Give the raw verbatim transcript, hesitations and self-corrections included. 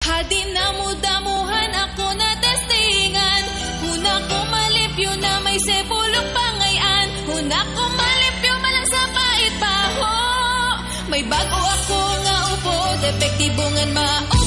Hadi na mudamuhan ako na testingan. Huna ko malipyo na may sepulok pangayan. Huna ko malipyo malang sa pait baho. May bago ako nga upo, depektibongan mao.